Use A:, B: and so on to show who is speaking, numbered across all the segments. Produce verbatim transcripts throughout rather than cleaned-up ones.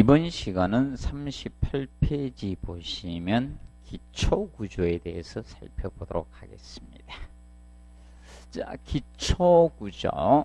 A: 이번 시간은 삼십팔 페이지 보시면 기초구조에 대해서 살펴보도록 하겠습니다. 자, 기초구조.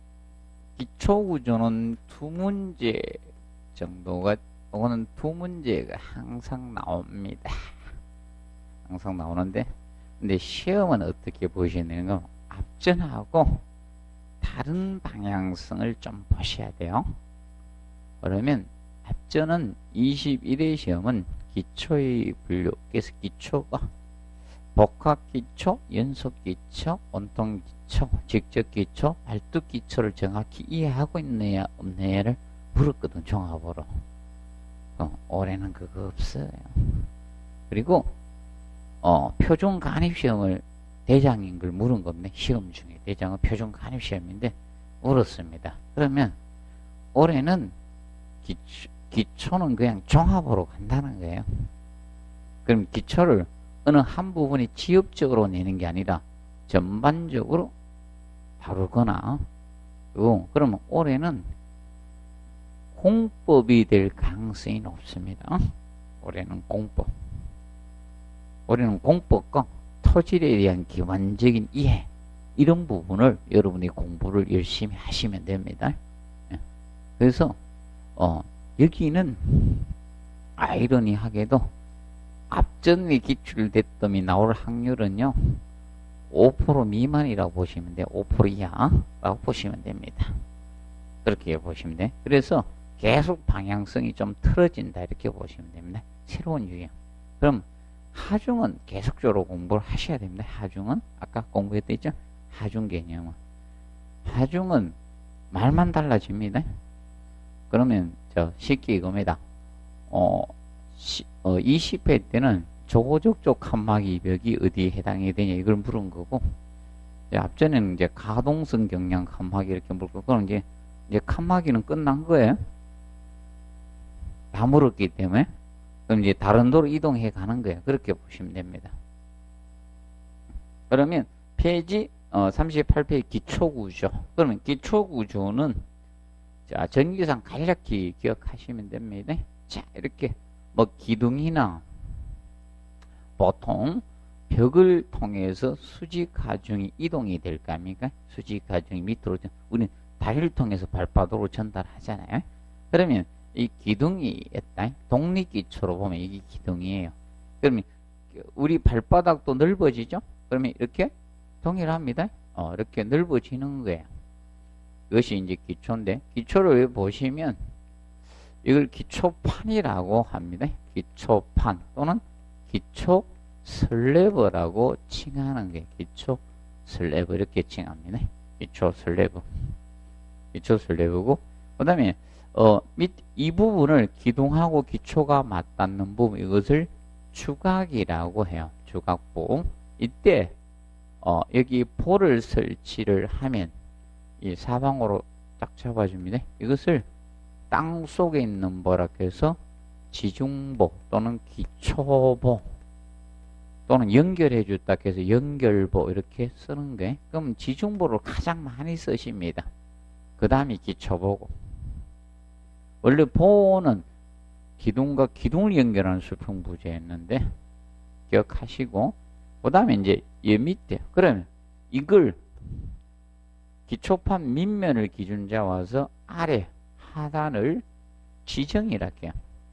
A: 기초구조는 두 문제 정도가, 또는 두 문제가 항상 나옵니다. 항상 나오는데, 근데 시험은 어떻게 보시는 거? 앞전하고 다른 방향성을 좀 보셔야 돼요. 그러면 앞전은 이십일 회 시험은 기초의 분류, 그래서 기초가 복합기초, 연속기초, 온통기초, 직접기초, 발뚝기초를 정확히 이해하고 있느냐 없느냐를 물었거든, 종합으로. 어, 올해는 그거 없어요. 그리고 어, 표준 간입시험을 대장인 걸 물은 겁니다. 시험 중에 대장은 표준 간입시험인데 물었습니다. 그러면 올해는 기초, 기초는 그냥 종합으로 간다는 거예요. 그럼 기초를 어느 한 부분이 지엽적으로 내는 게 아니라 전반적으로 다루거나, 또 그러면 올해는 공법이 될 가능성이 높습니다. 올해는 공법. 올해는 공법과 토질에 대한 기본적인 이해, 이런 부분을 여러분이 공부를 열심히 하시면 됩니다. 그래서 어, 여기는 아이러니하게도 앞전에 기출됐더니 나올 확률은요 오 퍼센트 미만이라고 보시면 돼요. 오 퍼센트 이하라고 보시면 됩니다. 그렇게 보시면 돼요. 그래서 계속 방향성이 좀 틀어진다, 이렇게 보시면 됩니다. 새로운 유형. 그럼 하중은 계속적으로 공부를 하셔야 됩니다. 하중은 아까 공부했댔죠? 하중 개념은 하중은 말만 달라집니다. 그러면 저 쉽게 이겁니다. 어, 시, 어 이십 회 때는 조고적적 칸막이 벽이 어디에 해당이 되냐 이걸 물은 거고, 이제 앞전에는 이제 가동성 경량 칸막이 이렇게 물고, 그럼 이제 이제 칸막이는 끝난 거예요. 다 물었기 때문에. 그럼 이제 다른 도로 이동해 가는 거예요. 그렇게 보시면 됩니다. 그러면 페이지 어, 삼십팔 페이지 기초구조. 그러면 기초구조는 자, 전기상 간략히 기억하시면 됩니다. 자, 이렇게 뭐 기둥이나 보통 벽을 통해서 수직 하중이 이동이 될 거 아닙니까? 수직 하중이 밑으로, 우리는 다리를 통해서 발바닥으로 전달하잖아요. 그러면 이 기둥이 있다. 독립기초로 보면 이게 기둥이에요. 그러면 우리 발바닥도 넓어지죠? 그러면 이렇게 동일합니다. 어, 이렇게 넓어지는 거예요. 이것이 이제 기초인데, 기초를 보시면 이걸 기초판이라고 합니다. 기초판 또는 기초 슬래브라고 칭하는 게 기초 슬래브, 이렇게 칭합니다. 기초 슬래브. 기초 슬래브고, 그 다음에 어, 밑, 이 부분을 기둥하고 기초가 맞닿는 부분, 이것을 주각이라고 해요. 주각부. 이때 어, 여기 볼을 설치를 하면 이 사방으로 딱 잡아줍니다. 이것을 땅 속에 있는 보라 해서 지중보 또는 기초보 또는 연결해 줬다 해서 연결보, 이렇게 쓰는 거예요. 그럼 지중보를 가장 많이 쓰십니다. 그 다음에 기초보고, 원래 보는 기둥과 기둥을 연결하는 수평부재였는데 기억하시고, 그 다음에 이제 이 밑에, 그러면 이걸 기초판 밑면을 기준 잡아서 아래 하단을 지정이라 해요.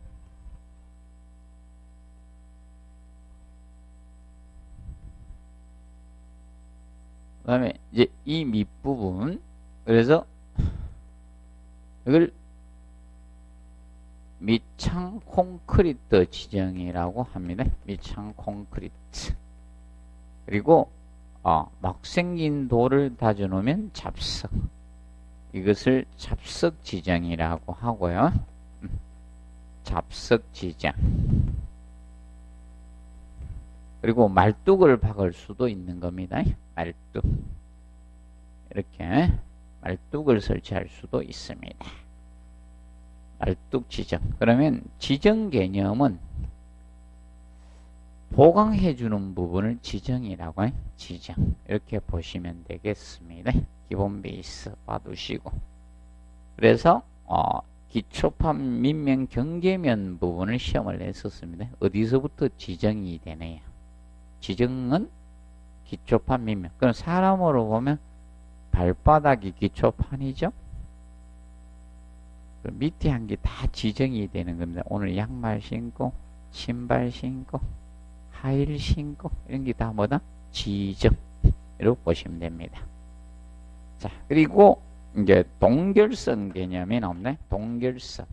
A: 그 다음에 이제 이 밑부분, 그래서 이걸 밑창 콘크리트 지정이라고 합니다. 밑창 콘크리트. 그리고 어, 막 생긴 돌을 다져놓으면 잡석. 이것을 잡석 지정이라고 하고요. 잡석 지정. 그리고 말뚝을 박을 수도 있는 겁니다. 말뚝. 이렇게 말뚝을 설치할 수도 있습니다. 말뚝 지정. 그러면 지정 개념은 보강해 주는 부분을 지정이라고 해요. 지정. 이렇게 보시면 되겠습니다. 기본 베이스 봐두시고. 그래서 어, 기초판 밑면 경계면 부분을 시험을 냈었습니다. 어디서부터 지정이 되네요. 지정은 기초판 밑면. 그럼 사람으로 보면 발바닥이 기초판이죠. 밑에 한 게 다 지정이 되는 겁니다. 오늘 양말 신고, 신발 신고, 하일 신고, 이런 게 다 뭐다? 지정으로 보시면 됩니다. 자, 그리고 이제 동결선 개념이 나오네. 동결선.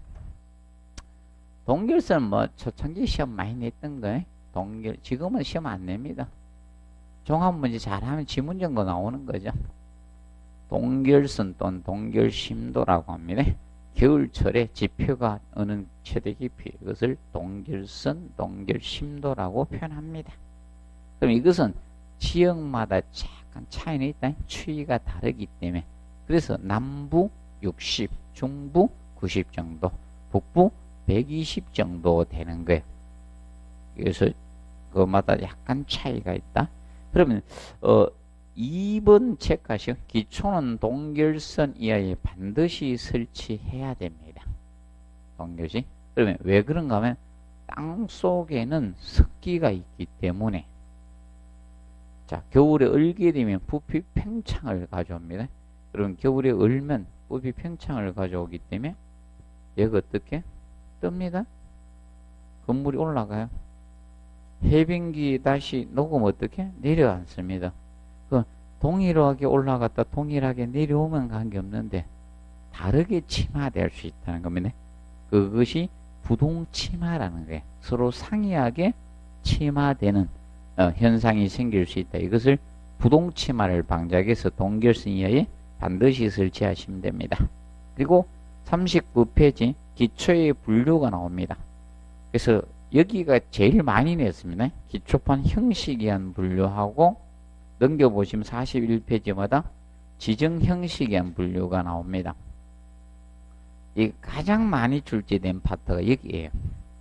A: 동결선 뭐 초창기 시험 많이 냈던 거예요. 동결. 지금은 시험 안 냅니다. 종합문제 잘하면 지문 정도 나오는 거죠. 동결선 또는 동결심도라고 합니다. 겨울철에 지표가 어느 최대 깊이, 이것을 동결선, 동결심도라고 표현합니다. 그럼 이것은 지역마다 약간 차이는 있다. 추이가 다르기 때문에. 그래서 남부 육십, 중부 구십 정도, 북부 백이십 정도 되는 거예요. 그래서 그마다 약간 차이가 있다. 그러면 어 이 번 체크하시오. 기초는 동결선 이하에 반드시 설치해야 됩니다. 동결시. 그러면 왜 그런가 하면 땅 속에는 습기가 있기 때문에, 자, 겨울에 얼게 되면 부피 팽창을 가져옵니다. 그럼 겨울에 얼면 부피 팽창을 가져오기 때문에 얘가 어떻게? 뜹니다. 건물이 올라가요. 해변기 다시 녹으면 어떻게? 내려앉습니다. 그 동일하게 올라갔다 동일하게 내려오면 관계없는데 다르게 침하될 수 있다는 겁니다. 그것이 부동침하라는 거예요. 서로 상이하게 침하되는 어, 현상이 생길 수 있다. 이것을 부동침하를 방지하기 위해서 동결선 이하에 반드시 설치하시면 됩니다. 그리고 삼십구 페이지 기초의 분류가 나옵니다. 그래서 여기가 제일 많이 냈습니다. 기초판 형식에 의한 분류하고, 넘겨보시면 사십일 페이지마다 지정 형식에 의한 분류가 나옵니다. 이 가장 많이 출제된 파트가 여기에요.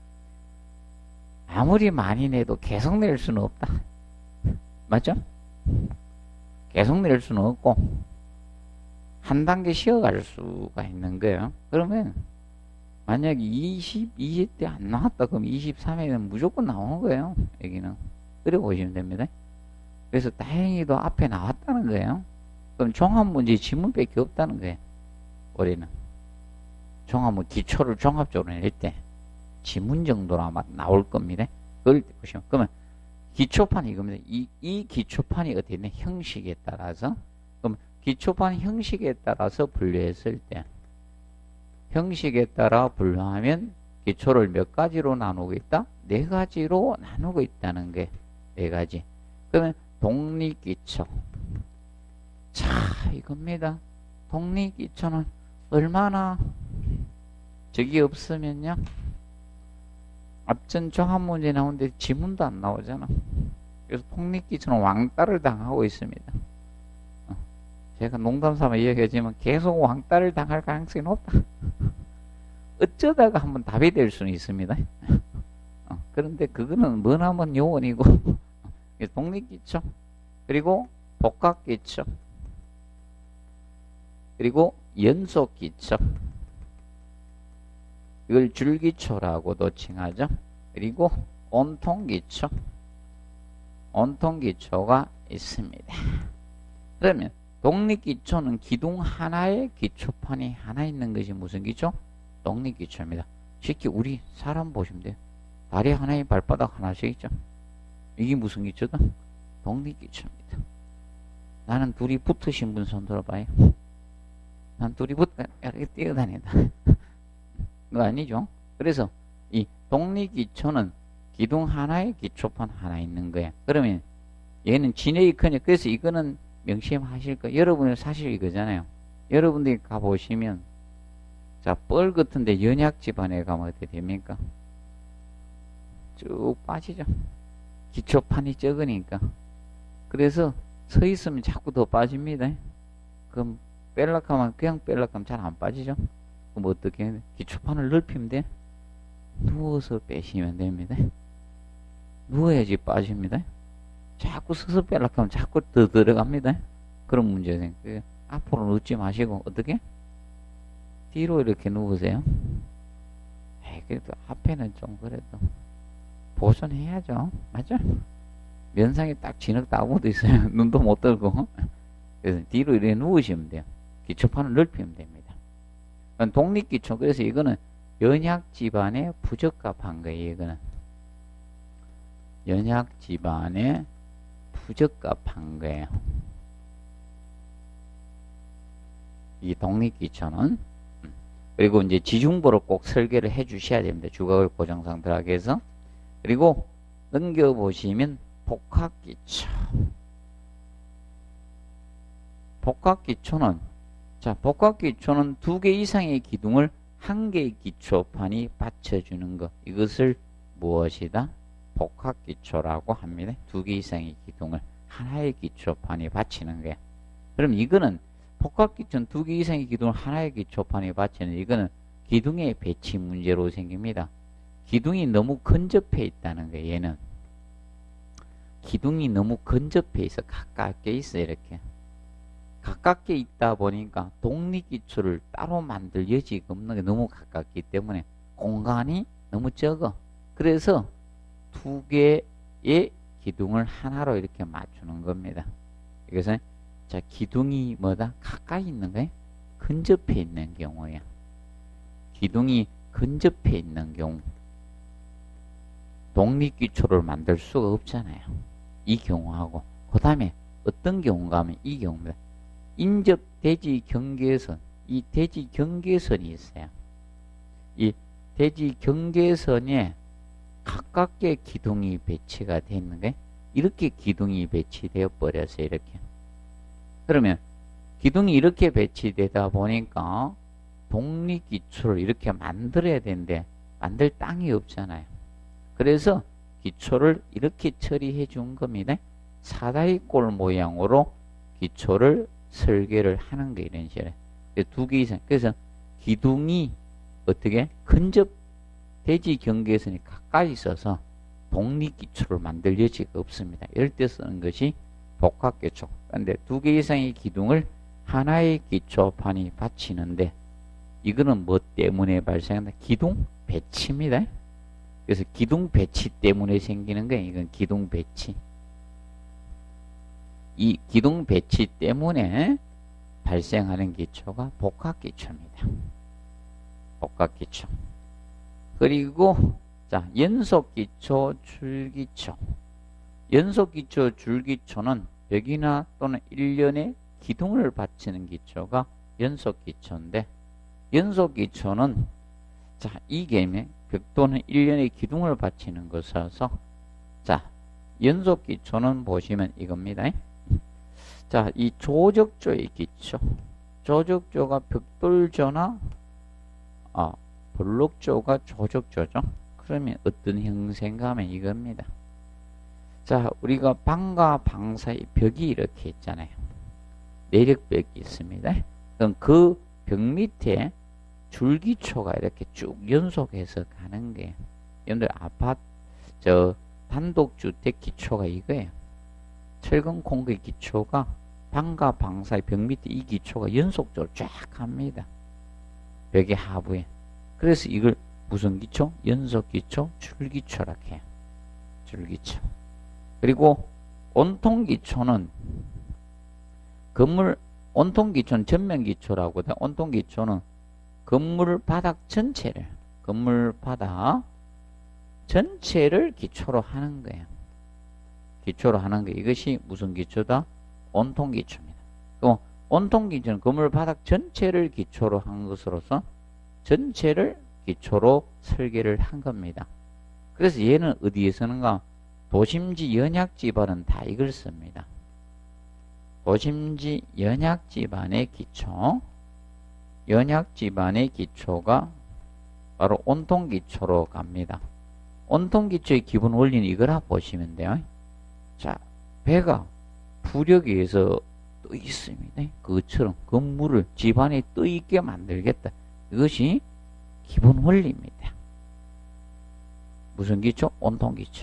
A: 아무리 많이 내도 계속 낼 수는 없다. 맞죠? 계속 낼 수는 없고 한 단계 쉬어갈 수가 있는 거예요. 그러면 만약에 이십, 이십 대 안 나왔다 그럼 이십삼 회는 무조건 나오는 거예요. 여기는. 그래 보시면 됩니다. 그래서 다행히도 앞에 나왔다는 거예요. 그럼 종합문제 지문밖에 없다는 거예요. 올해는. 종합문 기초를 종합적으로 낼 때 지문 정도로 아마 나올 겁니다. 그걸 보시면. 그러면 기초판이 이겁니다. 이, 이 기초판이 어떻게 되냐? 형식에 따라서. 그럼 기초판 형식에 따라서 분류했을 때 형식에 따라 분류하면 기초를 몇 가지로 나누고 있다? 네 가지로 나누고 있다는 게 네 가지. 그러면 독립기초. 자, 이겁니다. 독립기초는 얼마나 적이 없으면요. 앞전 종합문제 나오는데 지문도 안 나오잖아. 그래서 독립기초는 왕따를 당하고 있습니다. 제가 농담삼아 이야기하지만 계속 왕따를 당할 가능성이 높다. 어쩌다가 한번 답이 될 수는 있습니다. 어, 그런데 그거는 머나먼 요원이고 독립기초, 그리고 복합기초, 그리고 연속기초, 이걸 줄기초라고도 칭하죠. 그리고 온통기초, 온통기초가 있습니다. 그러면 독립기초는 기둥 하나에 기초판이 하나 있는 것이 무슨 기초? 독립기초입니다. 쉽게 우리 사람 보시면 돼요. 다리 하나에 발바닥 하나씩 있죠. 이게 무슨 기초다? 독립기초입니다. 나는 둘이 붙으신 분 손 들어봐요. 난 둘이 붙어 이렇게 뛰어다닌다. 그거 아니죠? 그래서 이 독립기초는 기둥 하나에 기초판 하나 있는 거야. 그러면 얘는 진행이 크냐. 그래서 이거는 명심하실 거. 여러분은 사실 이거잖아요. 여러분들이 가보시면 자, 뻘 같은데 연약 집안에 가면 어떻게 됩니까? 쭉 빠지죠. 기초판이 적으니까. 그래서 서 있으면 자꾸 더 빠집니다. 그럼 뺄락 하면 그냥 뺄락 하면 잘 안 빠지죠. 그럼 어떻게 해야 돼? 기초판을 넓히면 돼. 누워서 빼시면 됩니다. 누워야지 빠집니다. 자꾸 서서 뺄락 하면 자꾸 더 들어갑니다. 그런 문제가 생겨요. 앞으로 눕지 마시고 어떻게? 뒤로 이렇게 누우세요. 그래도 앞에는 좀 그래도 보존해야죠. 맞죠? 면상에 딱 진흙 다 묻어 있어요. 눈도 못 들고. 그래서 뒤로 이렇게 누우시면 돼요. 기초판을 넓히면 됩니다. 독립기초. 그래서 이거는 연약 집안에 부적합한 거예요. 이거는 연약 집안에 부적합한 거예요. 이 독립기초는. 그리고 이제 지중보를 꼭 설계를 해 주셔야 됩니다. 주각을 고정상들하게 해서. 그리고 넘겨보시면 복합기초. 복합기초는, 자, 복합기초는 두 개 이상의 기둥을 한 개의 기초판이 받쳐주는 것. 이것을 무엇이다? 복합기초라고 합니다. 두 개 이상의 기둥을 하나의 기초판이 받치는 거야. 그럼 이거는 복합기초는 두 개 이상의 기둥을 하나의 기초판에 받치는, 이거는 기둥의 배치 문제로 생깁니다. 기둥이 너무 근접해 있다는 거예요. 얘는 기둥이 너무 근접해 있어. 가깝게 있어. 이렇게 가깝게 있다 보니까 독립기초를 따로 만들 여지가 없는 게 너무 가깝기 때문에 공간이 너무 적어. 그래서 두 개의 기둥을 하나로 이렇게 맞추는 겁니다. 이것은, 자, 기둥이 뭐다? 가까이 있는 거야? 근접해 있는 경우야. 기둥이 근접해 있는 경우 독립기초를 만들 수가 없잖아요. 이 경우하고. 그 다음에 어떤 경우가 하면 이 경우입니다. 인접 대지 경계선. 이 대지 경계선이 있어요. 이 대지 경계선에 가깝게 기둥이 배치가 되어 있는 거예요. 이렇게 기둥이 배치되어 버려서 이렇게. 그러면 기둥이 이렇게 배치되다 보니까 독립기초를 이렇게 만들어야 되는데 만들 땅이 없잖아요. 그래서 기초를 이렇게 처리해 준 겁니다. 사다리꼴 모양으로 기초를 설계를 하는 거, 이런 식으로. 두 개 이상. 그래서 기둥이 어떻게 근접 대지 경계선이 가까이 있어서 독립기초를 만들 여지가 없습니다. 이럴 때 쓰는 것이 복합기초. 그런데 두 개 이상의 기둥을 하나의 기초판이 받치는데 이거는 뭐 때문에 발생한다? 기둥 배치입니다. 그래서 기둥 배치 때문에 생기는 거예요. 이건 기둥 배치. 이 기둥 배치 때문에 발생하는 기초가 복합기초입니다. 복합기초. 그리고 자, 연속기초, 줄기초. 연속기초, 줄기초는 벽이나 또는 일련의 기둥을 받치는 기초가 연속기초인데, 연속기초는 자, 이 개념에 벽 또는 일련의 기둥을 받치는 것이어서, 자, 연속기초는 보시면 이겁니다. 자, 이 조적조의 기초. 조적조가 벽돌조나 아, 블록조가 조적조죠. 그러면 어떤 형태인가 하면 이겁니다. 자, 우리가 방과 방 사이 벽이 이렇게 있잖아요. 내력벽이 있습니다. 그럼 그 벽 밑에 줄기초가 이렇게 쭉 연속해서 가는 거예요. 여러분들 아파트, 저 단독주택 기초가 이거예요. 철근 콘크리트 기초가 방과 방 사이 벽 밑에 이 기초가 연속적으로 쫙 갑니다. 벽의 하부에. 그래서 이걸 무슨 기초? 연속기초, 줄기초라고 해요. 줄기초. 그리고 온통기초는 건물, 온통기초는 전면기초라고 돼. 온통기초는 건물 바닥 전체를, 건물 바닥 전체를 기초로 하는 거예요. 기초로 하는 거. 이것이 무슨 기초다? 온통기초입니다. 또 온통기초는 건물 바닥 전체를 기초로 한 것으로서 전체를 기초로 설계를 한 겁니다. 그래서 얘는 어디에 쓰는가? 도심지 연약지반은 다 이걸 씁니다. 도심지 연약지반의 기초. 연약지반의 기초가 바로 온통기초로 갑니다. 온통기초의 기본 원리는 이거라 보시면 돼요. 자, 배가 부력에 의해서 떠 있습니다. 그것처럼 건물을 집안에 떠 있게 만들겠다. 이것이 기본 원리입니다. 무슨 기초? 온통기초.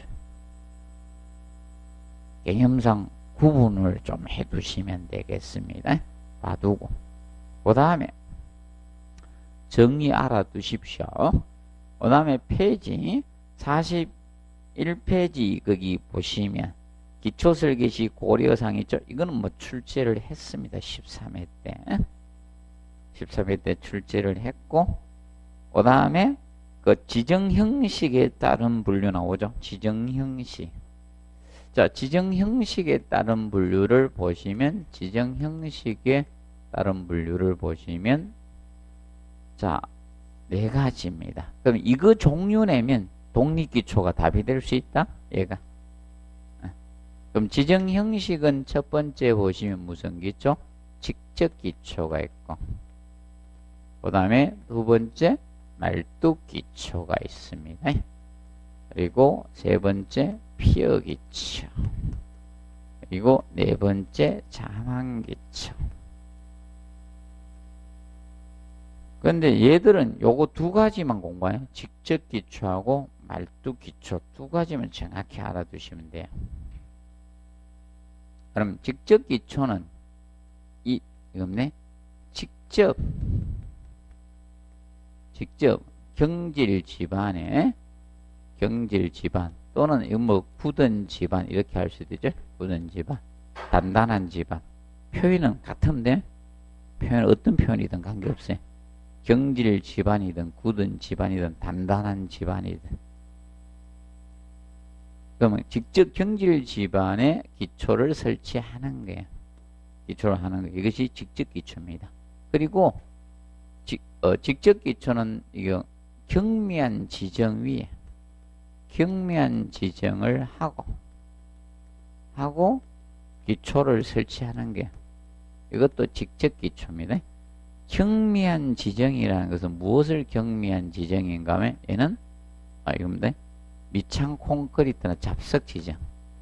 A: 개념상 구분을 좀 해두시면 되겠습니다. 봐두고. 그 다음에 정리 알아두십시오. 그 다음에 페이지 사십일 페이지 거기 보시면 기초설계시 고려사항 있죠? 이거는 뭐 출제를 했습니다. 십삼 회 때. 십삼 회 때 출제를 했고, 그 다음에 그 지정 형식에 따른 분류 나오죠? 지정 형식. 자, 지정 형식에 따른 분류를 보시면, 지정 형식에 따른 분류를 보시면, 자, 네 가지입니다. 그럼 이거 종류 내면 독립기초가 답이 될 수 있다? 얘가. 그럼 지정 형식은 첫 번째 보시면 무슨 기초? 직접 기초가 있고, 그 다음에 두 번째 말뚝 기초가 있습니다. 그리고 세 번째 피어 기초, 그리고 네 번째 자망 기초. 근데 얘들은 요거 두 가지만 공부해요. 직접 기초하고 말뚝 기초 두 가지만 정확히 알아두시면 돼요. 그럼 직접 기초는 이 이겁네. 직접 직접 경질 집안에 경질 집안 또는 뭐 굳은 집안 이렇게 할 수도 있죠. 굳은 집안, 단단한 집안. 표현은 같은데 표현 어떤 표현이든 관계없어요. 경질 집안이든 굳은 집안이든 단단한 집안이든. 그러면 직접 경질 집안에 기초를 설치하는 거예요. 기초를 하는 거예요. 이것이 직접 기초입니다. 그리고 직, 어, 직접 기초는 이거 경미한 지정 위에 경미한 지정을 하고 하고 기초를 설치하는 게 이것도 직접 기초입니다. 경미한 지정이라는 것은 무엇을 경미한 지정인가 하면 얘는 아 이겁니다. 밑창 콘크리트나 잡석 지정,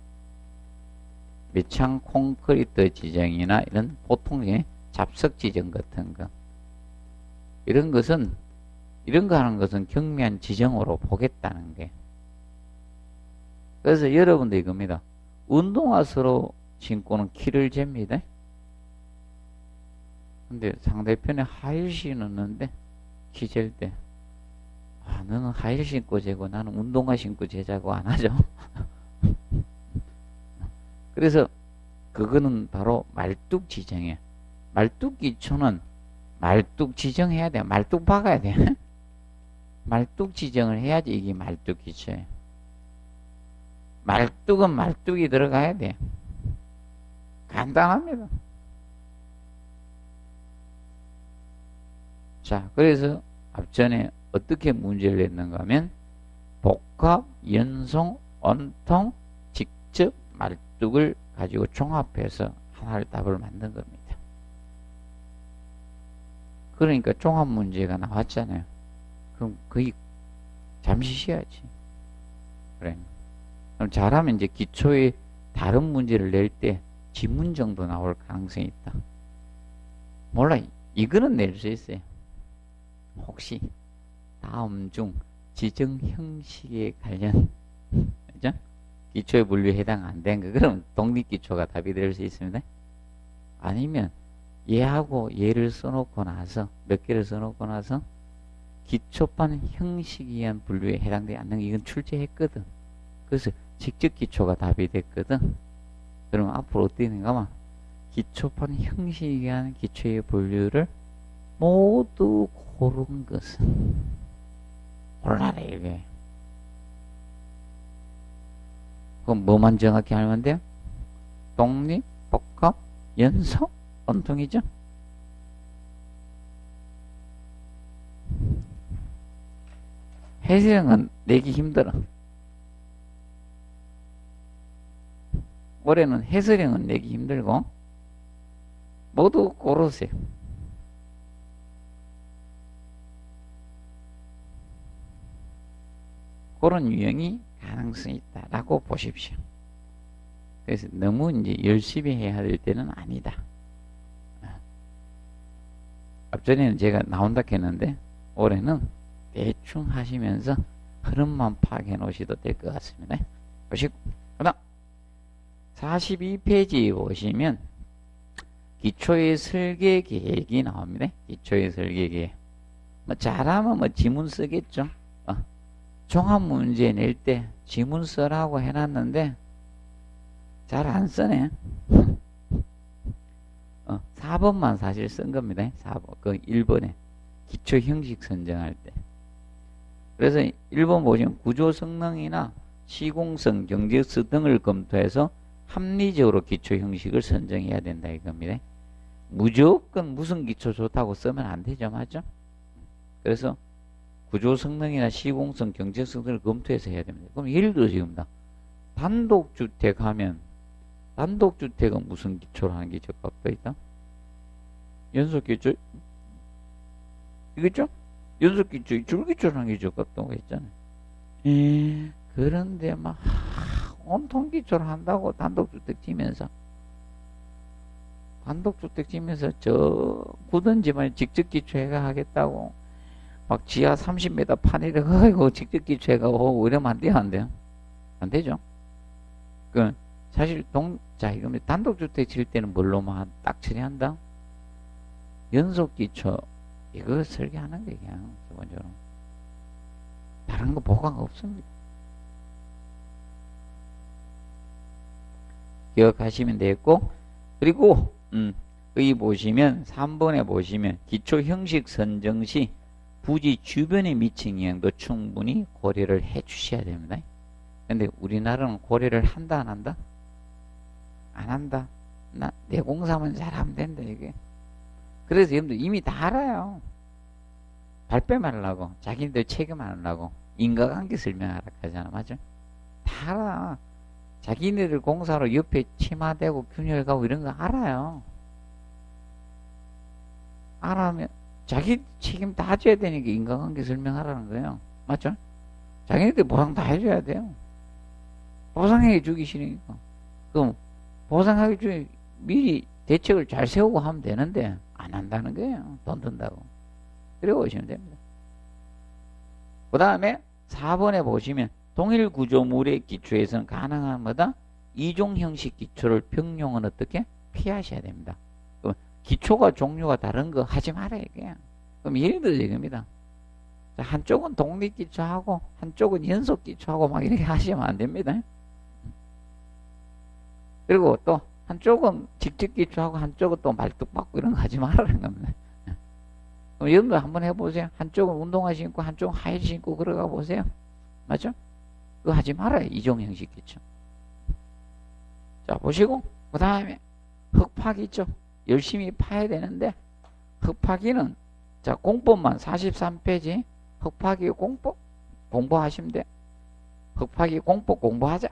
A: 밑창 콘크리트 지정이나 이런 보통의 잡석 지정 같은 거, 이런 것은 이런 거 하는 것은 경미한 지정으로 보겠다는 게. 그래서 여러분들 이겁니다. 운동화서로 신고는 키를 잽니다. 근데 상대편에 하일 신었는데 키 잴 때 아, 너는 하일 신고 재고 나는 운동화 신고 재자고 안 하죠. 그래서 그거는 바로 말뚝 지정이에요. 말뚝 기초는 말뚝 지정해야 돼요. 말뚝 박아야 돼. 말뚝 지정을 해야지 이게 말뚝 기초예요. 말뚝은 말뚝이 들어가야 돼. 간단합니다. 자, 그래서 앞전에 어떻게 문제를 냈는가 하면 복합, 연송, 원통, 직접, 말뚝을 가지고 종합해서 하나를 답을 만든 겁니다. 그러니까 종합 문제가 나왔잖아요. 그럼 거의 잠시 쉬어야지. 그래. 그럼 잘하면 이제 기초에 다른 문제를 낼 때 지문 정도 나올 가능성이 있다. 몰라. 이거는 낼 수 있어요. 혹시 다음 중 지정 형식에 관련 그죠? 기초의 분류에 해당 안 된 거 그럼 독립기초가 답이 될 수 있습니다. 아니면 얘하고 얘를 써놓고 나서 몇 개를 써놓고 나서 기초반 형식에 의한 분류에 해당되지 않는 거 이건 출제했거든. 그래서 직접 기초가 답이 됐거든. 그럼 앞으로 어떻게 되는가 하면 기초반 형식에 의한 기초의 분류를 모두 고른 것은 곤란해 이게. 그럼 뭐만 정확히 알면 돼요? 독립, 복합, 연속, 원통이죠? 해설은 내기 힘들어. 올해는 해설형은 내기 힘들고 모두 고르세요. 그런 유형이 가능성이 있다라고 보십시오. 그래서 너무 이제 열심히 해야 될 때는 아니다. 앞전에는 제가 나온다 했는데 올해는 대충 하시면서 흐름만 파악해 놓으셔도 될 것 같습니다. 보시고 그다음 사십이 페이지 보시면 기초의 설계 계획이 나옵니다. 기초의 설계 계획. 뭐 잘하면 뭐 지문 쓰겠죠. 어. 종합 문제 낼 때 지문 써라고 해놨는데 잘 안 쓰네. 어, 사 번만 사실 쓴 겁니다. 사 번, 그 일 번에 기초 형식 선정할 때. 그래서 일 번 보시면 구조 성능이나 시공성, 경제성 등을 검토해서 합리적으로 기초 형식을 선정해야 된다 이겁니다. 무조건 무슨 기초 좋다고 쓰면 안 되죠, 맞죠? 그래서 구조 성능이나 시공성, 경제성 등을 검토해서 해야 됩니다. 그럼 예를 들어 지금다 단독주택 하면 단독주택은 무슨 기초로 하는 게 적합도 있다? 연속기초? 이거죠? 연속기초, 줄기초로 하는 게 적합다고 했잖아요. 에 그런데 막 하, 온통 기초로 한다고 단독주택 지면서 단독주택 지면서 저 굳은 집안 직접 기초해가 하겠다고 막 지하 삼십 미터 판이를 가지고 직접 기초해가고 이러면 안 돼요, 안 돼요? 안 되죠? 그 사실 동, 자, 이거 단독주택 질 때는 뭘로만 딱 처리한다? 연속기초, 이거 설계하는 게 그냥, 기본적으로. 다른 거 보강 없습니다. 기억하시면 되겠고, 그리고, 음, 여기 보시면, 삼 번에 보시면, 기초 형식 선정 시 부지 주변에 미친 영향도 충분히 고려를 해 주셔야 됩니다. 근데 우리나라는 고려를 한다, 안 한다? 안 한다. 나, 내 공사만 잘하면 된다, 이게. 그래서 여러분들 이미 다 알아요. 발뺌하려고, 자기들 책임 안 하려고, 인과관계 설명하라 하잖아, 맞죠? 다 알아. 자기네들 공사로 옆에 침하되고 균열 가고 이런 거 알아요. 알아면, 자기 책임 다 져야 되니까 인과관계 설명하라는 거예요. 맞죠? 자기네들 보상 다 해줘야 돼요. 보상해 주기 싫으니까. 그럼, 보상하기 전에 미리 대책을 잘 세우고 하면 되는데 안 한다는 거예요. 돈 든다고. 그래 보시면 됩니다. 그 다음에 사 번에 보시면 동일 구조물의 기초에서는 가능한 뭐다? 이종 형식 기초를 병용은 어떻게? 피하셔야 됩니다. 그럼 기초가 종류가 다른 거 하지 말아야 돼요. 그럼 예를 들어 이겁니다. 한쪽은 독립 기초하고 한쪽은 연속 기초하고 막 이렇게 하시면 안 됩니다. 그리고 또 한쪽은 직접 기초하고 한쪽은 또 말뚝박고 이런 거 하지 말라는 겁니다. 그럼 여러분들 한번 해보세요. 한쪽은 운동화 신고 한쪽은 하이힐 신고 걸어가 보세요. 맞죠? 그거 하지 말아요. 이종 형식 기초. 자, 보시고 그 다음에 흙파기 있죠. 열심히 파야 되는데 흙파기는 자 공법만 사십삼 페이지 흙파기 공법 공부하시면 돼. 흙파기 공법 공부하자.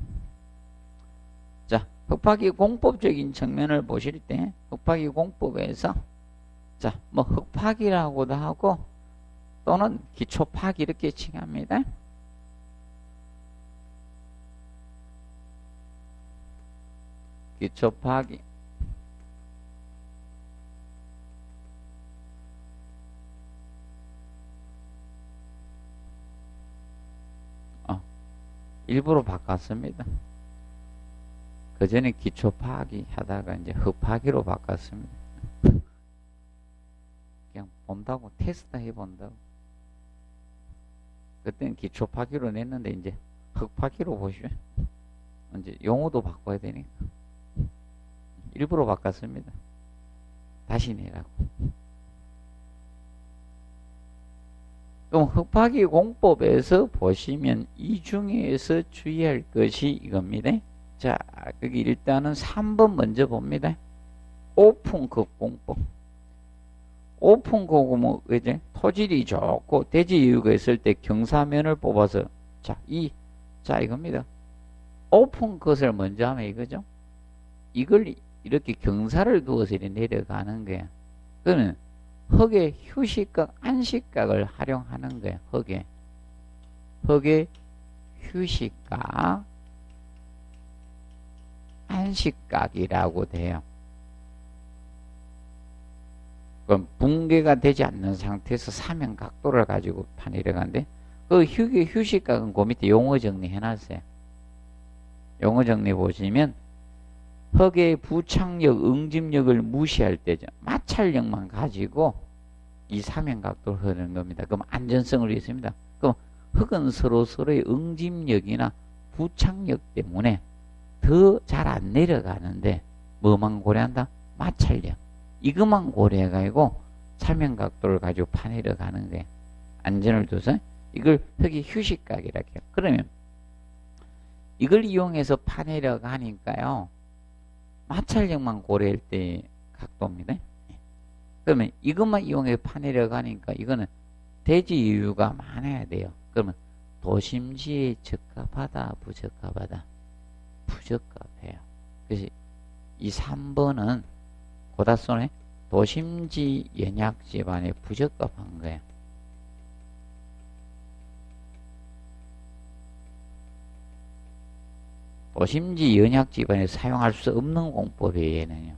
A: 자, 흙파기 공법적인 측면을 보실 때 흙파기 공법에서 자, 뭐 흙파기라고도 하고 또는 기초파기 이렇게 칭합니다. 기초파기 어, 일부러 바꿨습니다. 그 전에 기초 파기 하다가 이제 흙파기로 바꿨습니다. 그냥 본다고 테스트 해본다고. 그때는 기초 파기로 냈는데 이제 흙파기로 보시면 이제 용어도 바꿔야 되니까 일부러 바꿨습니다. 다시 내라고. 그럼 흙파기 공법에서 보시면 이 중에서 주의할 것이 이겁니다. 자, 여기 일단은 삼 번 먼저 봅니다. 오픈급 공법. 오픈급은 뭐, 이제 토질이 좋고 대지 여유가 있을 때 경사면을 뽑아서 자, 이, 자, 이겁니다. 오픈컷을 먼저 하면 이거죠. 이걸 이렇게 경사를 두어서 이렇게 내려가는 거야. 그러면 흙의 휴식각, 안식각을 활용하는 거야. 흙의. 흙의 휴식각. 안식각이라고 돼요. 그럼 붕괴가 되지 않는 상태에서 사면 각도를 가지고 판이래 가는데 그 휴게 휴식각은 그 밑에 용어 정리해 놨어요. 용어 정리 보시면 흙의 부착력, 응집력을 무시할 때죠. 마찰력만 가지고 이 사면 각도를 흐르는 겁니다. 그럼 안전성을 위해서입니다. 그럼 흙은 서로서로의 응집력이나 부착력 때문에 더 잘 안 내려가는데 뭐만 고려한다? 마찰력. 이것만 고려해가지고 차면각도를 가지고 파내려가는 거야. 안전을 둬서 이걸 흙이 휴식각이라 해요. 그러면 이걸 이용해서 파내려가니까요. 마찰력만 고려할 때 각도입니다. 그러면 이것만 이용해서 파내려가니까 이거는 대지 이유가 많아야 돼요. 그러면 도심지에 적합하다, 부적합하다? 부적합해요. 그래서 이 삼 번은 고다손에 도심지 연약 집안에 부적합한 거예요. 도심지 연약 집안에 사용할 수 없는 공법이에요, 얘는요.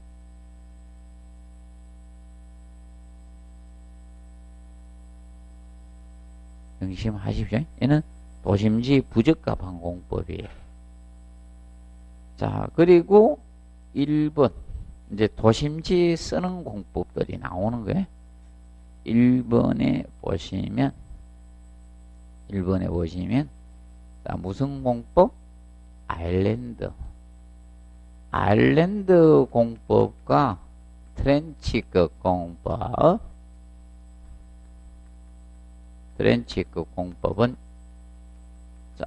A: 명심하십시오. 얘는 도심지 부적합한 공법이에요. 자, 그리고 일 번. 이제 도심지에 쓰는 공법들이 나오는 거예요. 일 번에 보시면, 일 번에 보시면, 자, 무슨 공법? 아일랜드. 아일랜드 공법과 트렌치급 공법. 트렌치급 공법은, 자,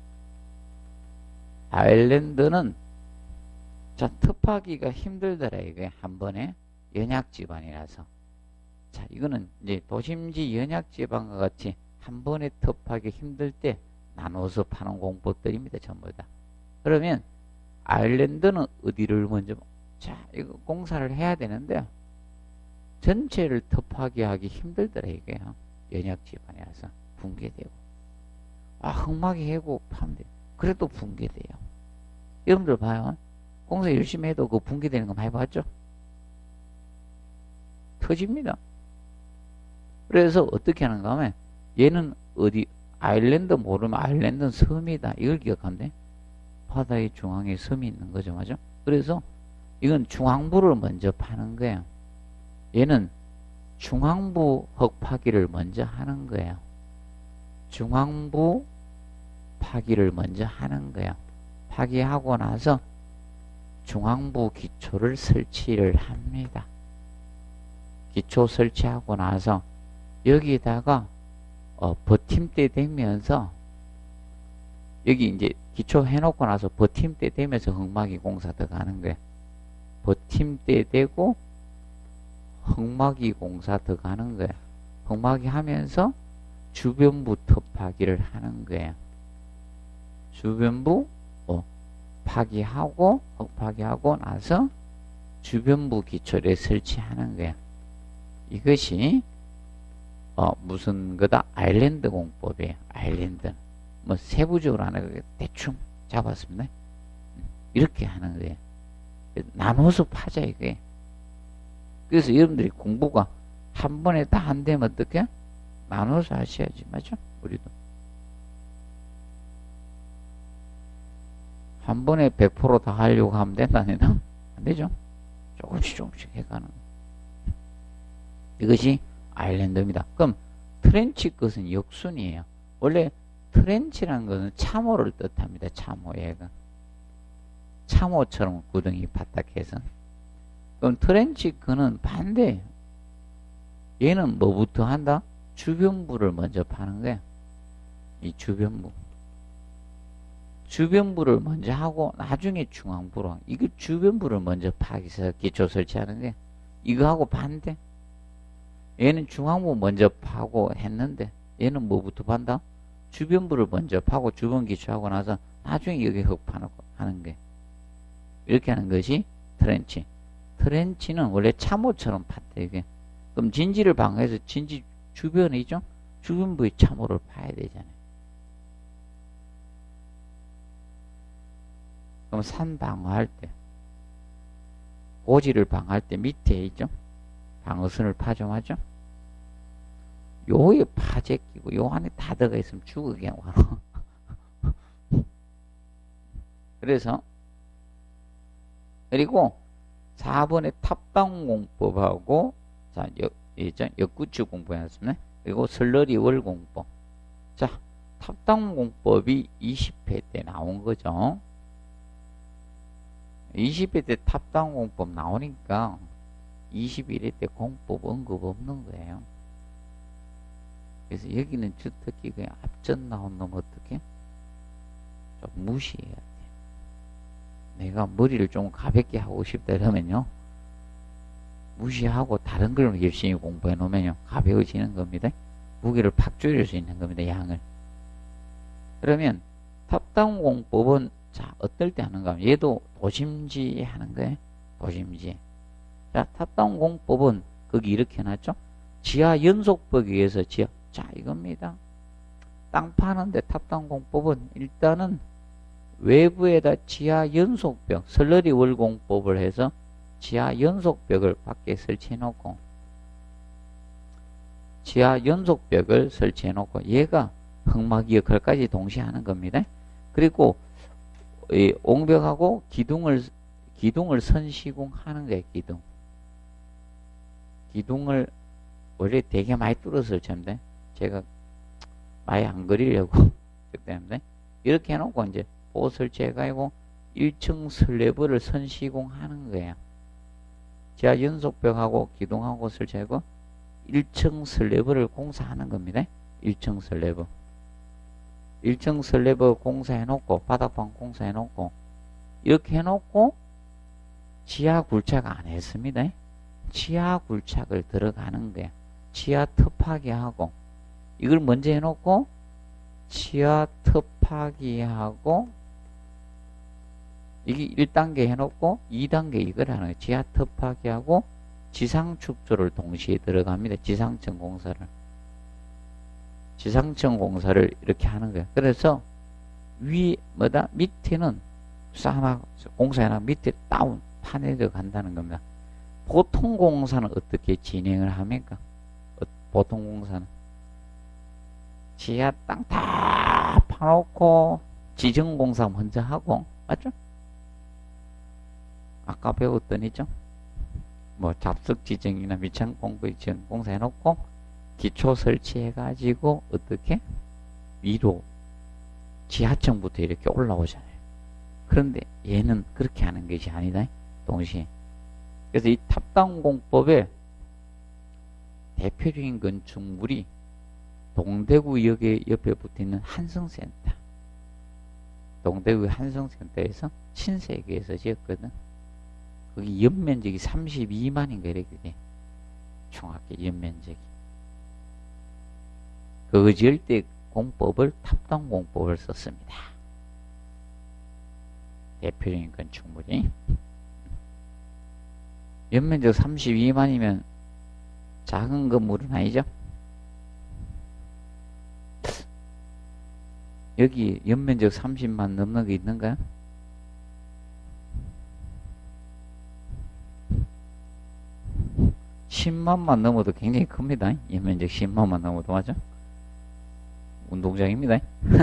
A: 아일랜드는 자, 톱하기가 힘들더라, 이게, 한 번에. 연약지반이라서. 자, 이거는 이제 도심지 연약지반과 같이 한 번에 톱하기 힘들 때 나눠서 파는 공법들입니다, 전부 다. 그러면, 아일랜드는 어디를 먼저, 자, 이거 공사를 해야 되는데, 전체를 톱하기 하기 힘들더라, 이게. 연약지반이라서. 붕괴되고. 아, 흙막이 해고 파면 돼. 그래도 붕괴돼요. 여러분들 봐요. 공사 열심히 해도 그 붕괴되는 거 많이 봤죠? 터집니다. 그래서 어떻게 하는가 하면 얘는 어디 아일랜드 모르면 아일랜드는 섬이다. 이걸 기억하면 돼. 바다의 중앙에 섬이 있는 거죠. 맞죠? 그래서 이건 중앙부를 먼저 파는 거예요. 얘는 중앙부 흙 파기를 먼저 하는 거예요. 중앙부 파기를 먼저 하는 거예요. 파기하고 나서 중앙부 기초를 설치를 합니다. 기초 설치하고 나서 여기다가 어, 버팀대 대면서 여기 이제 기초 해놓고 나서 버팀대 대면서 흙막이 공사 들어가는 거예요. 버팀대 대고 흙막이 공사 들어가는 거예요. 흙막이 하면서 주변부 톱파기를 하는 거예요. 주변부 어, 파기하고 흙파기하고 나서 주변부 기초를 설치하는 거야. 이것이 어 무슨 거다? 아일랜드 공법이에요. 아일랜드. 뭐 세부적으로 하는 거 대충 잡았습니다. 이렇게 하는 거예요. 나눠서 파자 이게. 그래서 여러분들이 공부가 한 번에 다 안 되면 어떻게? 나눠서 하셔야지. 맞죠? 우리도. 한 번에 백 퍼센트 다 하려고 하면 된다니, 안 되죠? 조금씩 조금씩 해가는. 이것이 아일랜드입니다. 그럼 트렌치 것은 역순이에요. 원래 트렌치라는 것은 참호를 뜻합니다. 참호, 얘가. 참호처럼 구덩이 바닥에서. 그럼 트렌치 거는 반대예요. 얘는 뭐부터 한다? 주변부를 먼저 파는 거야. 이 주변부. 주변부를 먼저 하고 나중에 중앙부로. 이거 주변부를 먼저 파기해서 기초 설치하는 거야. 이거하고 반대. 얘는 중앙부 먼저 파고 했는데 얘는 뭐부터 판다? 주변부를 먼저 파고 주변 기초하고 나서 나중에 여기 흙 파는 거 하는 게. 이렇게 하는 것이 트렌치. 트렌치는 원래 참호처럼 팠대, 이게. 그럼 진지를 방어해서 진지 주변이죠? 주변부의 참호를 파야 되잖아요. 그럼 산 방어할 때, 고지를 방어할 때 밑에 있죠? 방어선을 파죠, 맞죠? 요에 파재 끼고 요 안에 다 들어가 있으면 죽어 그냥 바로. 그래서 그리고 사 번에 탑방공법하고 자, 역, 있죠? 역구축 공법이었습니다. 그리고 설러리 월공법. 자, 탑다운 공법이 이십 회 때 나온 거죠. 이십 회 때 탑다운 공법 나오니까 이십일 회 때 공법 언급 없는 거예요. 그래서 여기는 특히 그 앞전 나온 놈 어떻게 좀 무시해야 돼. 내가 머리를 좀 가볍게 하고 싶다 이러면요, 무시하고 다른 걸 열심히 공부해 놓으면요 가벼워지는 겁니다. 무게를 팍 줄일 수 있는 겁니다, 양을. 그러면 탑다운 공법은 자 어떨 때 하는가 하면 얘도 도심지 하는 거예요. 도심지. 자, 탑다운 공법은 거기 이렇게 해놨죠. 지하 연속벽에 의해서 지하. 자, 이겁니다. 땅 파는데 탑다운 공법은 일단은 외부에다 지하 연속벽, 슬러리 월 공법을 해서 지하 연속벽을 밖에 설치해 놓고, 지하 연속벽을 설치해 놓고 얘가 흙막이 역할까지 동시에 하는 겁니다. 그리고 이 옹벽하고 기둥을 기둥을 선시공하는 거예요. 기둥. 기둥을 원래 되게 많이 뚫어서 설치하는데 제가 많이 안 그리려고 때문에 이렇게 해놓고 이제 보호 설치해가지고 일 층 슬래브를 선시공하는 거예요. 지하 연속벽하고 기둥하고 설치하고 일 층 슬래브를 공사하는 겁니다. 일 층 슬래브. 일 층 슬래브 공사해놓고 바닥방 공사해놓고 이렇게 해놓고 지하 굴착 안 했습니다. 지하 굴착을 들어가는 거야. 지하 톱하기 하고 이걸 먼저 해놓고 지하 톱하기 하고 이게 일 단계 해놓고 이 단계 이걸 하는 거예요. 지하 톱하기 하고 지상 축조를 동시에 들어갑니다. 지상층 공사를. 지상층 공사를 이렇게 하는 거예요. 그래서 위 뭐다 밑에는 싸나 공사해놔 밑에 다운 파내려 간다는 겁니다. 보통 공사는 어떻게 진행을 합니까? 어, 보통 공사는 지하 땅 다 파놓고 지정 공사 먼저 하고 맞죠? 아까 배웠던 있죠? 뭐 잡석 지정이나 미창 공부 지정 공사 해놓고 기초 설치해가지고 어떻게 위로 지하층부터 이렇게 올라오잖아요. 그런데 얘는 그렇게 하는 것이 아니다. 동시에. 그래서 이 탑다운 공법의 대표적인 건축물이 동대구역에 옆에 붙어있는 한성센터. 동대구 한성센터에서 신세계에서 지었거든. 거기 연면적이 삼십이만인가 이렇게 돼. 정확히 연면적이. 그거 지을 때 공법을 탑다운 공법을 썼습니다. 대표적인 건축물이. 연면적 삼십이만이면 작은 건물은 아니죠? 여기 연면적 삼십만 넘는 게 있는가요? 십만만 넘어도 굉장히 큽니다. 연면적 십만만 넘어도 맞죠? 운동장입니다.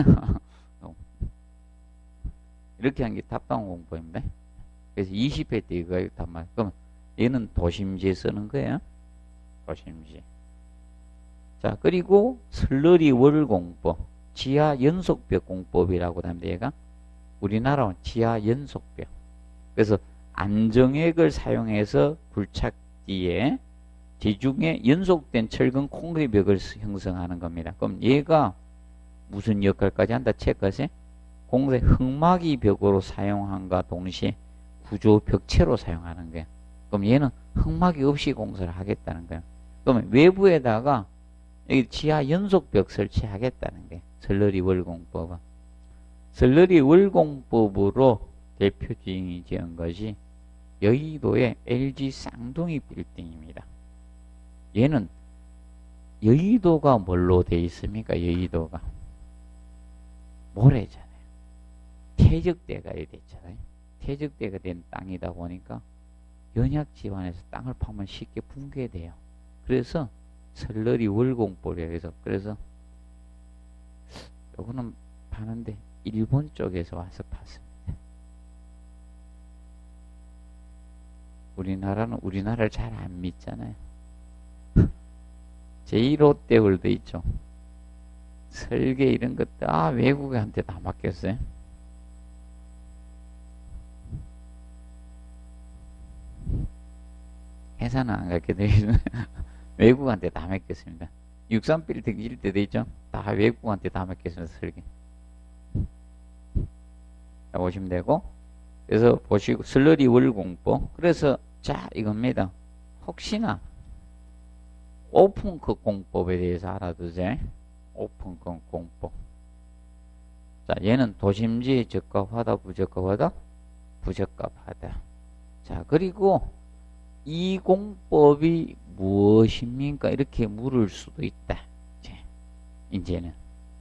A: 이렇게 한 게 탑다운 공법입니다. 그래서 이십 회 때 이거 단말. 그러면 얘는 도심지에 쓰는 거예요. 도심지. 자, 그리고 슬러리 월 공법, 지하 연속벽 공법이라고 합니다. 얘가 우리나라는 지하 연속벽. 그래서 안정액을 사용해서 굴착 뒤에 지중해 연속된 철근 콘크리트 벽을 형성하는 겁니다. 그럼 얘가 무슨 역할까지 한다 체크하세요. 공사 흙막이 벽으로 사용함과 동시에 구조 벽체로 사용하는 거예요. 그럼 얘는 흙막이 없이 공사를 하겠다는 거예요. 그러면 외부에다가 여기 지하 연속벽 설치하겠다는 거예요. 슬러리 월공법은. 슬러리 월공법으로 대표적인 지은 것이 여의도의 엘지 쌍둥이 빌딩입니다. 얘는 여의도가 뭘로 되어 있습니까? 여의도가 모래잖아요. 퇴적대가 됐잖아요. 퇴적대가 된 땅이다 보니까 연약 지반에서 땅을 파면 쉽게 붕괴돼요. 그래서 슬러리 월공법이라고 해서 그래서 요거는 파는데 일본 쪽에서 와서 팠습니다. 우리나라는 우리나라를 잘 안 믿잖아요. 제일 롯데월드 있죠. 설계 이런 것도 아 외국인한테 다 맡겼어요. 회사는 안 갖게 되겠지만 외국한테 다 맡겼습니다. 육삼 빌딩 일 때 되죠? 다 외국한테 다 맡겼습니다. 설계. 자, 보시면 되고, 그래서 보시고 슬러리 월공법. 그래서 자 이겁니다. 혹시나 오픈컷 공법에 대해서 알아두세요. 오픈컷 공법. 자, 얘는 도심지에 적합하다, 부적합하다, 부적합하다. 자, 그리고 이 공법이 무엇입니까? 이렇게 물을 수도 있다. 이제, 이제는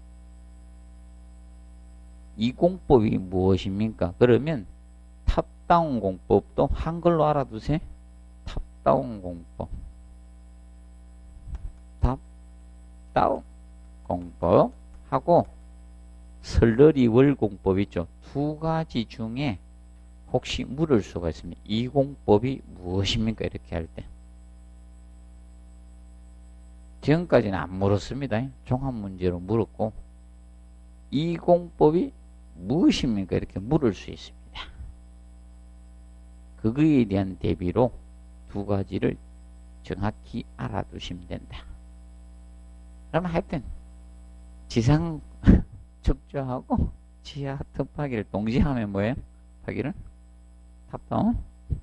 A: 이 공법이 무엇입니까? 그러면 탑다운 공법도 한글로 알아두세요. 탑다운 공법. 탑다운 공법하고 슬러리 월 공법 있죠. 두 가지 중에 혹시 물을 수가 있습니다. 이 공법이 무엇입니까? 이렇게 할 때. 지금까지는 안 물었습니다. 종합 문제로 물었고, 이 공법이 무엇입니까? 이렇게 물을 수 있습니다. 그거에 대한 대비로 두 가지를 정확히 알아두시면 된다. 그러면 하여튼 지상 척추하고 지하 턱파기를 동시에 하면 뭐예요? 파기를 탑다운.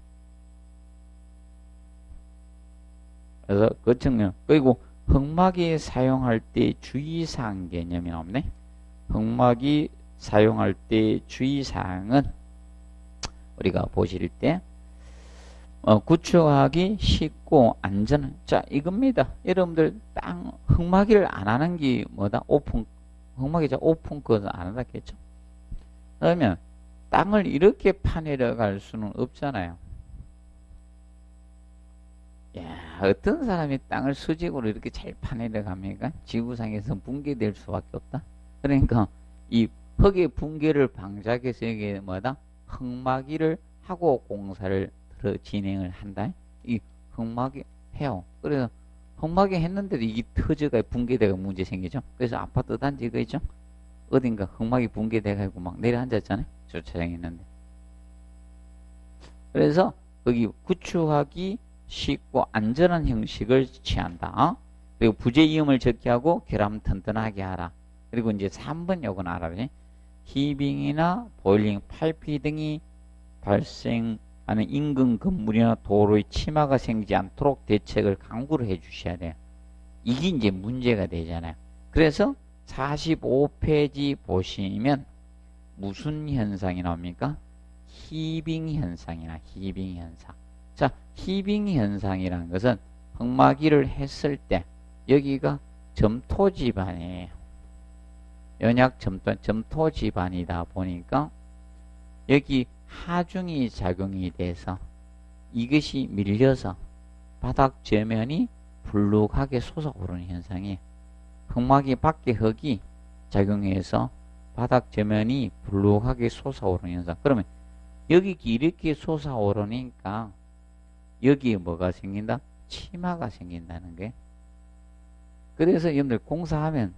A: 그래서 그 측면. 그리고 흑막이 사용할 때 주의사항 개념이 없네. 흑막이 사용할 때 주의사항은 우리가 보실 때 어, 구축하기 쉽고 안전한. 자, 이겁니다. 여러분들 땅 흑막이를 안 하는 게 뭐다? 오픈. 흑막이자 오픈 것은 안 한다겠죠. 그러면 땅을 이렇게 파내려갈 수는 없잖아요. 야, 어떤 사람이 땅을 수직으로 이렇게 잘 파내려갑니까? 지구상에서 붕괴될 수밖에 없다. 그러니까 이 흙의 붕괴를 방지하기 위해서 여기에 뭐다? 흑막이를 하고 공사를 들어 진행을 한다. 이 흑막이 해요. 그래서 흑막이 했는데도 이게 터져가 붕괴되고 문제 생기죠. 그래서 아파트 단지가 있죠. 어딘가 흑막이 붕괴돼가지고 막 내려앉았잖아요. 주차장에 있는데. 그래서 거기 구축하기 쉽고 안전한 형식을 취한다. 그리고 부재 위험을 적게 하고 결함 튼튼하게 하라. 그리고 이제 삼 번 요건 알아보니 히빙이나 보일링, 파이프 등이 발생하는 인근 건물이나 도로의 침하가 생기지 않도록 대책을 강구를 해 주셔야 돼요. 이게 이제 문제가 되잖아요. 그래서 사십오 페이지 보시면 무슨 현상이 나옵니까? 히빙 현상이나 히빙 현상. 자, 히빙 현상이라는 것은 흑막이를 했을 때 여기가 점토 지반이에요. 연약 점토, 점토 지반이다 보니까 여기 하중이 작용이 돼서 이것이 밀려서 바닥 저면이 불룩하게 솟아오르는 현상이에요. 흑막이 밖에 흙이 작용해서 바닥 저면이 불룩하게 솟아오르는 현상. 그러면 여기 이렇게 솟아오르니까 여기에 뭐가 생긴다? 치마가 생긴다는 거예요. 그래서 여러분들 공사하면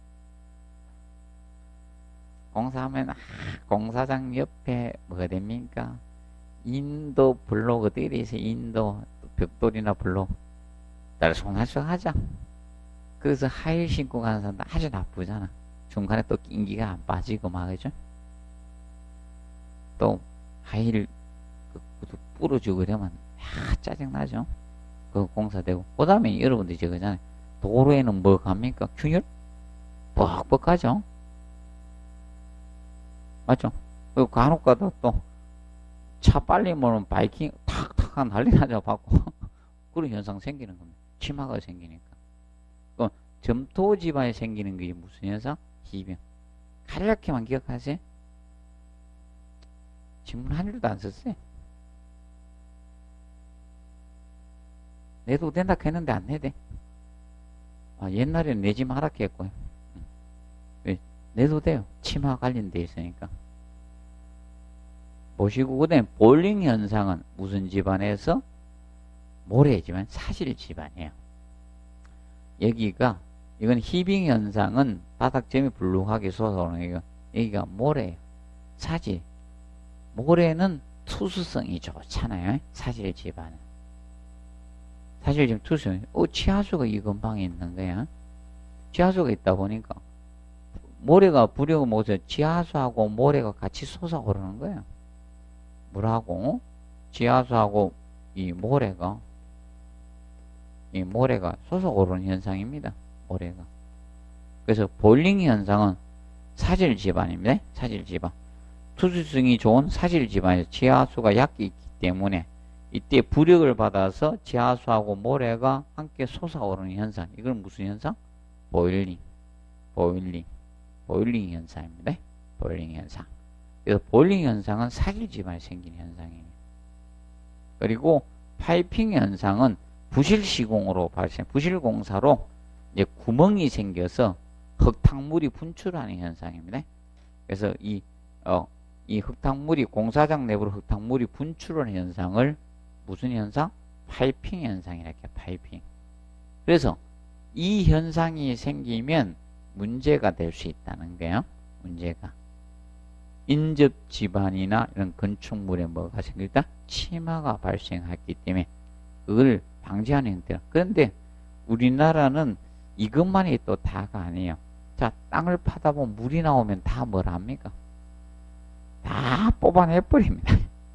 A: 공사하면 아, 공사장 옆에 뭐가 됩니까? 인도 블록 어떻게 돼 있어요? 인도 벽돌이나 블록 달송달송 하자. 그래서 하일 신고 가는 사람도 아주 나쁘잖아. 중간에 또 낀기가 안 빠지고 막 그죠? 또 하일 부러지고 그러면 야, 짜증나죠? 그 공사되고. 그 다음에 여러분들이 저거잖아요. 도로에는 뭐 갑니까? 균열? 뻑뻑하죠? 맞죠? 그리고 간혹 가다 또 차 빨리 모는 바이킹 탁탁 난리 나죠, 받고. 그런 현상 생기는 겁니다. 치마가 생기니까. 그 점토 지반이 생기는 게 무슨 현상? 희병. 간략히만 기억하세요. 질문 한 줄도 안 썼어요. 내도 된다 했는데 안 내대. 아, 옛날에는 내지 마라 했고요. 왜? 내도 돼요. 치마 관련돼 있으니까. 보시고, 그 다음에 볼링 현상은 무슨 집안에서? 모래지만 사실 집안이에요. 여기가 이건 히빙 현상은 바닥점이 불룩하게 솟아오르는 거예요. 여기가 모래예요. 사질. 모래는 투수성이 좋잖아요. 사질 집안은. 사실 지금 투수, 어, 지하수가 이 근방에 있는 거야. 지하수가 있다 보니까 모래가 부려고 모서 지하수하고 모래가 같이 솟아오르는 거예요. 물하고 지하수하고 이 모래가 이 모래가 솟아오르는 현상입니다. 모래가. 그래서 보일링 현상은 사질 집안입니다. 사질 집안. 투수성이 좋은 사질 집안에서 지하수가 얕게 있기 때문에 이때 부력을 받아서 지하수하고 모래가 함께 솟아오르는 현상. 이건 무슨 현상? 보일링. 보일링. 보일링 현상입니다. 보일링 현상. 그래서 보일링 현상은 사질 집안에 생긴 현상이에요. 그리고 파이핑 현상은 부실 시공으로 발생, 부실 공사로 이제 구멍이 생겨서 흙탕물이 분출하는 현상입니다. 그래서 이, 어, 이 흙탕물이, 공사장 내부로 흙탕물이 분출하는 현상을 무슨 현상? 파이핑 현상이라 해요. 파이핑. 그래서 이 현상이 생기면 문제가 될 수 있다는 거예요. 문제가. 인접 집안이나 이런 건축물에 뭐가 생길다? 치마가 발생했기 때문에 그걸 방지하는 형태라. 그런데 우리나라는 이것만이 또 다가 아니에요. 자, 땅을 파다 보면 물이 나오면 다 뭘 합니까? 다 뽑아내버립니다.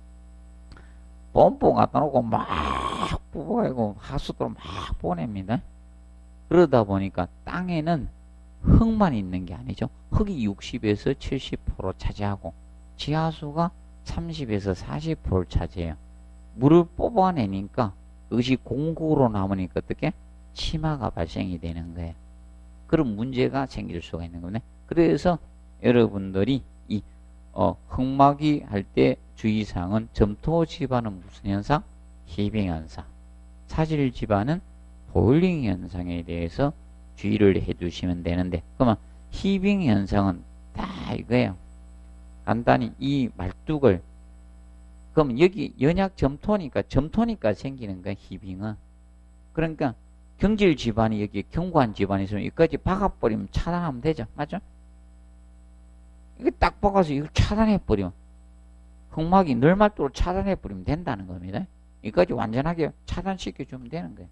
A: pompo 갖다 놓고 막 뽑아가지고 하수도로 막 보냅니다. 그러다 보니까 땅에는 흙만 있는 게 아니죠. 흙이 육십에서 칠십 퍼센트 차지하고 지하수가 삼십에서 사십 퍼센트 차지해요. 물을 뽑아내니까 그것이 공국으로 남으니까 어떻게? 치마가 발생이 되는 거예요. 그런 문제가 생길 수가 있는 거네. 그래서 여러분들이 이 어, 흙막이 할 때 주의사항은 점토 집안은 무슨 현상? 히빙 현상. 사질 집안은 보일링 현상에 대해서 주의를 해주시면 되는데, 그러면 히빙 현상은 다 이거예요. 간단히 이 말뚝을, 그럼 여기 연약 점토니까 점토니까 생기는 거야. 히빙은. 그러니까 경질 집안이 여기 경관 집안이 있으면 여기까지 박아버리면 차단하면 되죠. 맞죠? 이거 딱 박아서 이걸 차단해버리면, 흙막이 널말뚝으로 차단해버리면 된다는 겁니다. 여기까지 완전하게 차단시켜주면 되는 거예요.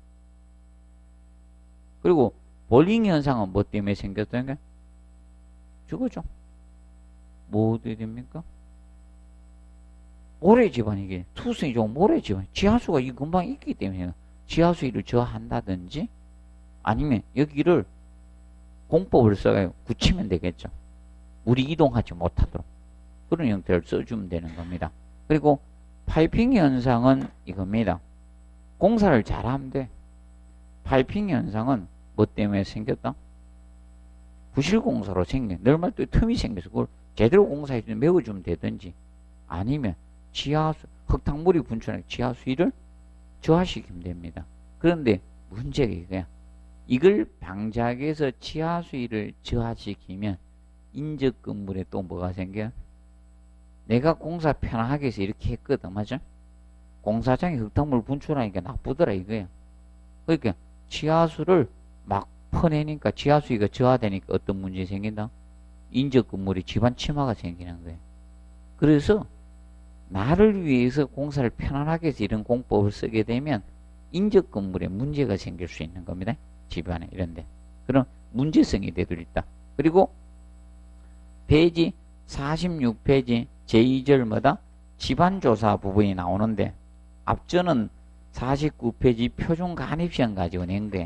A: 그리고 볼링 현상은 뭐 때문에 생겼다는 거예요? 저거죠. 뭐 어떻게 됩니까? 모래 집안이게, 투성이 좋은 모래 집안. 지하수가 이 근방에 있기 때문에 지하수위를 저한다든지 아니면 여기를 공법을 써가지고 굳히면 되겠죠. 물이 이동하지 못하도록 그런 형태를 써주면 되는 겁니다. 그리고 파이핑 현상은 이겁니다. 공사를 잘하면 돼. 파이핑 현상은 뭐 때문에 생겼다? 부실 공사로 생긴, 널말뚝에 틈이 생겨서 그걸 제대로 공사해주면 메워주면 되든지 아니면 지하수, 흙탕물이 분출하는 지하수위를 저하시키면 됩니다. 그런데 문제가 이거야. 이걸 방지하기 위해서 지하수위를 저하시키면 인접 건물에 또 뭐가 생겨요? 내가 공사 편하게 해서 이렇게 했거든. 맞아? 공사장에 흙탕물 분출하니까 나쁘더라 이거야. 그러니까 지하수를 막 퍼내니까 지하수위가 저하되니까 어떤 문제 생긴다? 인접 건물에 집안 침하가 생기는 거예요. 그래서 나를 위해서 공사를 편안하게 해서 이런 공법을 쓰게 되면 인접 건물에 문제가 생길 수 있는 겁니다. 집안에 이런데. 그런 문제성이 되돌있다. 그리고 페이지 사십육 페이지 제이 절 뭐다? 집안조사 부분이 나오는데 앞전은 사십구 페이지 표준 간입시험 가지고 낸 거예요.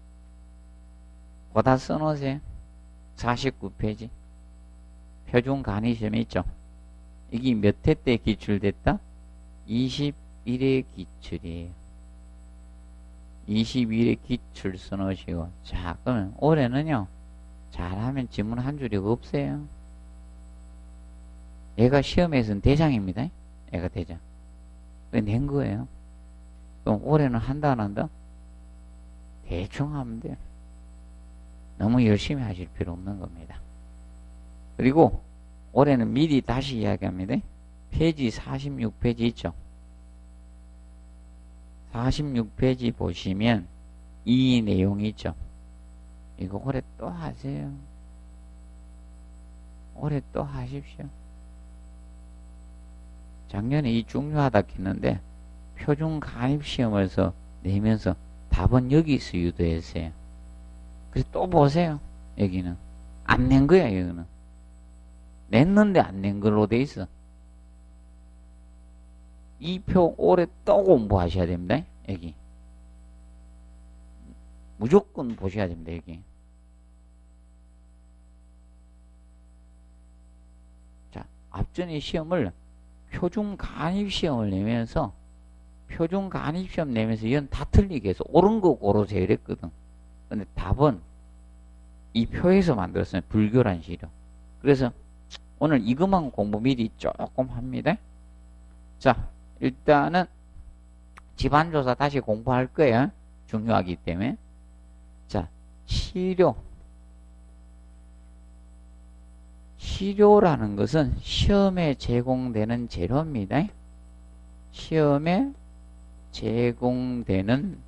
A: 거다 써놓으세요. 사십구 페이지 표준 간입시험이 있죠. 이게 몇 회 때 기출됐다? 이십일 회 기출이에요. 이십일 회 기출 써놓으시고, 자, 그러면 올해는요, 잘하면 지문 한 줄이 없어요. 얘가 시험에서는 대장입니다. 얘가 대장. 낸 거예요. 그럼 올해는 한다 안 한다? 대충 하면 돼요. 너무 열심히 하실 필요 없는 겁니다. 그리고 올해는 미리 다시 이야기합니다. 페이지 사십육 페이지 있죠. 사십육 페이지 보시면 이 내용이 있죠. 이거 올해 또 하세요. 올해 또 하십시오. 작년에 이 중요하다 했는데 표준 가입 시험에서 내면서 답은 여기서 유도했어요. 그래서 또 보세요. 여기는 안 낸 거야. 여기는 냈는데 안 낸 걸로 돼 있어. 이 표 올해 또 공부하셔야 됩니다. 여기 무조건 보셔야 됩니다. 여기 자, 앞전에 시험을 표준 간입 시험을 내면서 표준 간입 시험 내면서 이건 다 틀리게 해서 옳은 거 고르세요 이랬거든. 근데 답은 이 표에서 만들었어요. 불교란 시료. 그래서 오늘 이것만 공부 미리 조금 합니다. 자, 일단은 집안조사 다시 공부할 거예요. 중요하기 때문에. 자, 시료. 시료라는 것은 시험에 제공되는 재료입니다. 시험에 제공되는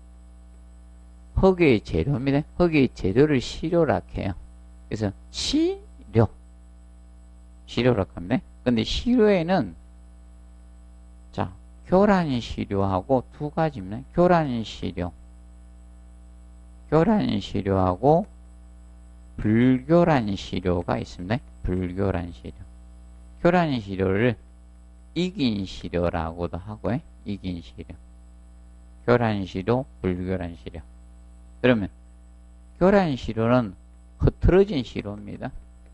A: 허기의 재료입니다. 허기의 재료를 시료라 해요. 그래서 시료. 시료라고 합니다. 근데 시료에는 자, 교란 시료하고 두 가지입니다. 교란 시료. 교란 시료하고 불교란 시료가 있습니다. 불교란 시료. 교란 시료를 이긴 시료라고도 하고요. 이긴 시료. 교란 시료, 불교란 시료. 그러면 교란 시료는 흐트러진 시료입니다.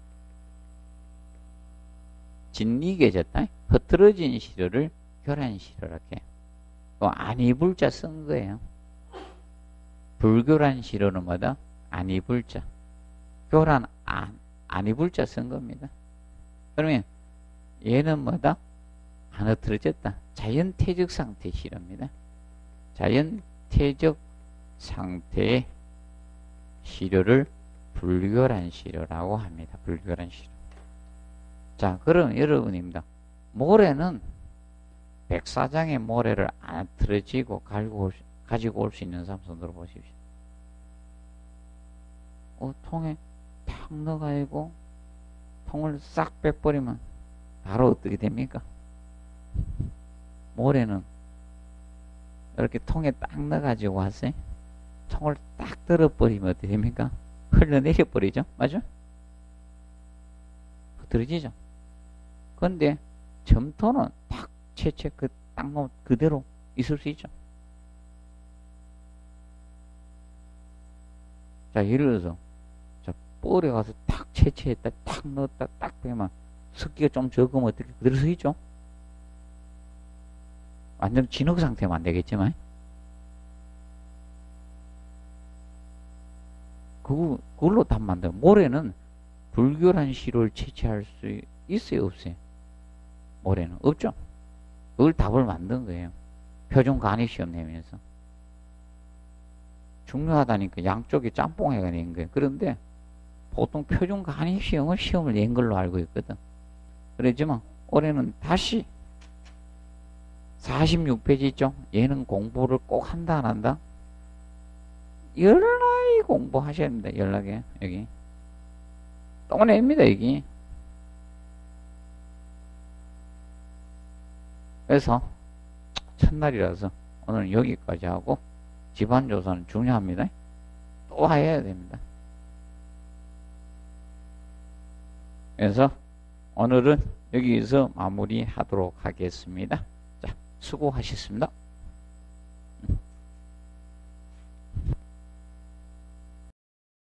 A: 진리계졌다. 흐트러진 시료를 교란 시료라고 해요. 안이불자 쓴 거예요. 불교란 시료는 뭐다? 안이불자. 교란 안, 안이불자 쓴 겁니다. 그러면 얘는 뭐다? 안 흐트러졌다. 자연퇴적 상태 시료입니다. 자연퇴적 상태의 시료를 불교란 시료라고 합니다. 불교란 시료. 자, 그럼 여러분입니다. 모래는 백사장의 모래를 안 틀어지고 가지고 올 수 있는 사람 손들어 보십시오. 어, 통에 탁 넣어가지고 통을 싹 빼버리면 바로 어떻게 됩니까? 모래는 이렇게 통에 딱 넣어가지고 왔어요. 통을 딱 들어버리면 어떻게 됩니까? 흘러내려 버리죠. 맞죠? 흐트러지죠. 근데 점토는 탁 채채 그 딱 놓으면 그대로 있을 수 있죠. 자, 예를 들어서 자, 뻘에 가서 탁 채채했다 탁 넣었다 딱 빼면 습기가 좀 적으면 어떻게 그대로 서 있죠. 완전 진흙 상태면 안 되겠지만 그거, 그걸로 답 만들어. 모래는 불교란 시료를 채취할 수 있어요, 없어요? 모래는 없죠. 그걸 답을 만든 거예요. 표준 간입 시험 내면서. 중요하다니까 양쪽이 짬뽕해가 낸 거예요. 그런데 보통 표준 간입 시험을 시험을 낸 걸로 알고 있거든. 그렇지만 올해는 다시 사십육 페이지 있죠? 얘는 공부를 꼭 한다 안 한다? 열라이 공부하셔야 됩니다. 연락에 여기 또 냅니다. 여기. 그래서 첫날이라서 오늘 여기까지 하고 집안조사는 중요합니다. 또 해야 됩니다. 그래서 오늘은 여기서 마무리하도록 하겠습니다. 자, 수고하셨습니다.